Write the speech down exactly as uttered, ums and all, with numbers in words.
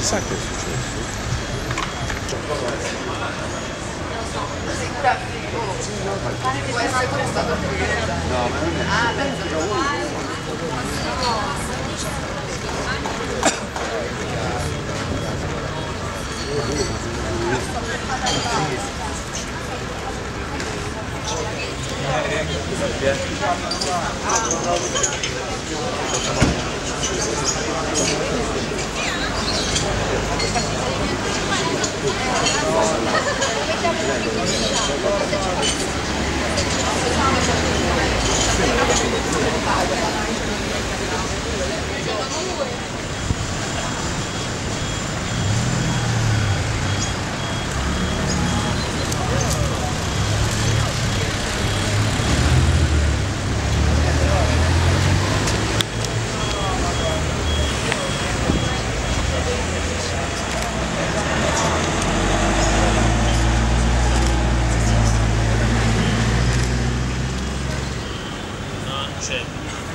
sa che è successo? Può essere pure stato qui. No, ma non è. Ah, penso. Non c'è.